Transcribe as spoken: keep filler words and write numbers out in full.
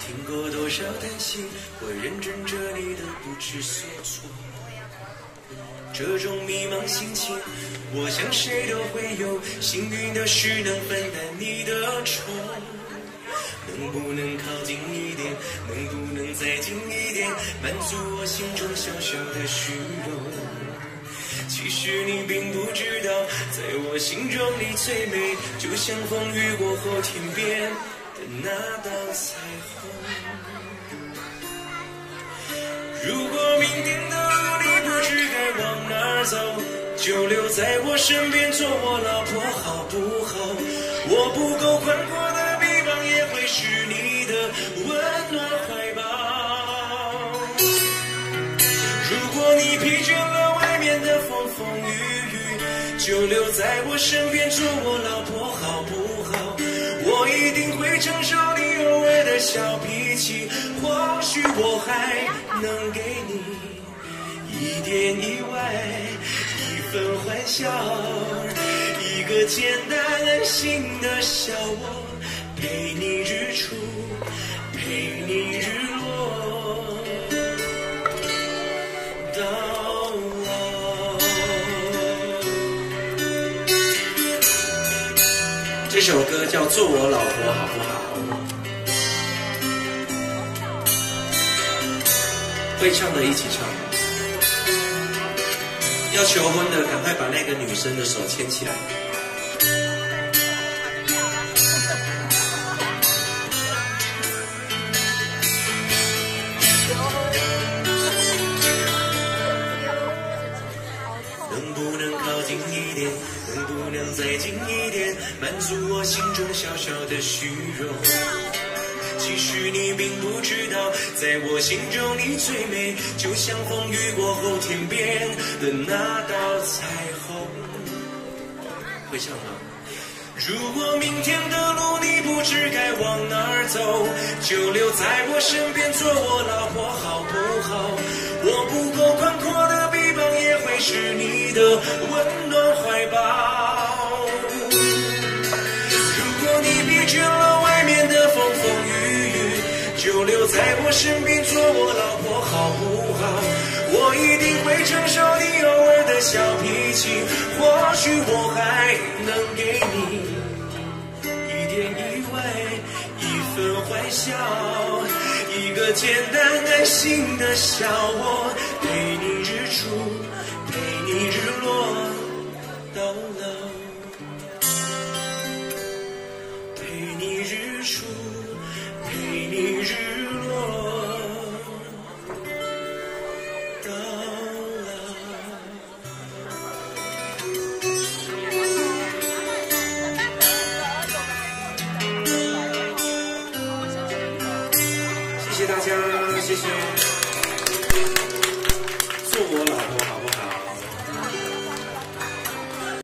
听过多少担心，我认真着你的不知所措。这种迷茫心情，我想谁都会有。幸运的是能分担你的愁。能不能靠近一点？能不能再近一点？满足我心中小小的虚荣。其实你并不知道，在我心中你最美，就像风雨过后天边的那道彩虹。如果明天的路你不知该往哪儿走，就留在我身边做我老婆好不好？我不够宽阔的臂膀也会是你的温暖怀抱。如果你疲倦了外面的风风雨雨，就留在我身边做我老婆好不好？我一定会承受你偶尔的小脾气，或许我还能给你一点意外，一份欢笑，一个简单安心的笑我，陪你日出，陪你日落到老。这首歌叫《做我老婆好不好》，会唱的一起唱。要求婚的赶快把那个女生的手牵起来。能不能靠近一点？能不能再近一点？满足我心中小小的虚荣。其实你并不知道，在我心中你最美，就像风雨过后天边的那道彩虹。会唱吗？如果明天的路你不知该往哪儿走，就留在我身边做我老婆好不好？我不够宽阔的臂膀也会是你的温暖怀抱。如果你疲倦了外面的风风雨雨，就留在我身边做我老婆好不好？我一定会承受你偶尔的小脾气，或许我还能给你一点意外，一份欢笑，一个简单安心的笑我，陪你日出，陪你日落到老，陪你日出，陪你日落到老。谢谢大家，谢谢，做我老婆。